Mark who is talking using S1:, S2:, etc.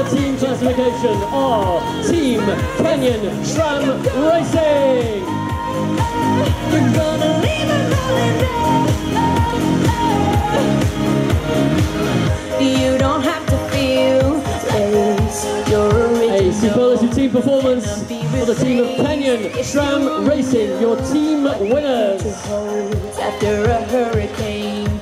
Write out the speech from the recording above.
S1: the team classification are Team Kenyan SRAM Racing.
S2: We're gonna leave it rolling there. You don't have to feel space. You're
S1: a superlative team performance for the team of Kenyan SRAM Racing, your team winners.
S2: After a hurricane.